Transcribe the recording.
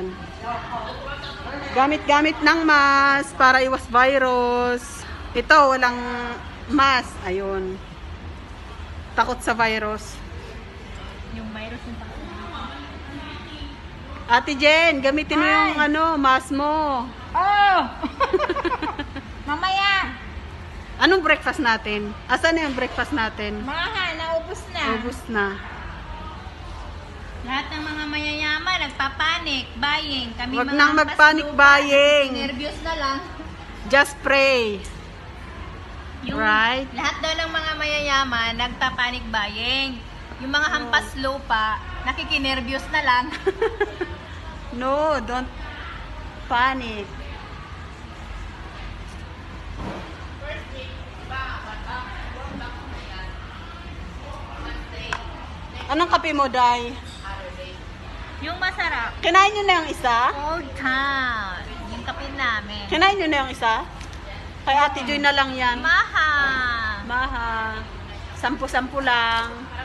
Ayan. Gamit-gamit ng mask para iwas virus. Ito, walang mask. Ayun. Takot sa virus. Yung virus yung takot. Ate Jen, gamitin mo yung mask mo. Oh! Mamaya! Anong breakfast natin? Asan na yung breakfast natin? Mahal, naubos na. Ubus na. Lahat ng mga mayayaman, nagpapanik, buying. Kami Huwag mga nang magpanic buying. Nervyos na lang. Just pray. Right? Lahat daw ng mga mayayaman, nagpapanik buying. Yung mga hampas lupa, nakikinervyos na lang. No, don't panic. Anong kape mo, Day? Yung masarap, Kinain nyo na yung isa? Old Town. Yung kape namin. Kinain nyo na yung isa? Kay Ate Joy na lang yan. Mahal. Maha. 10-10 lang.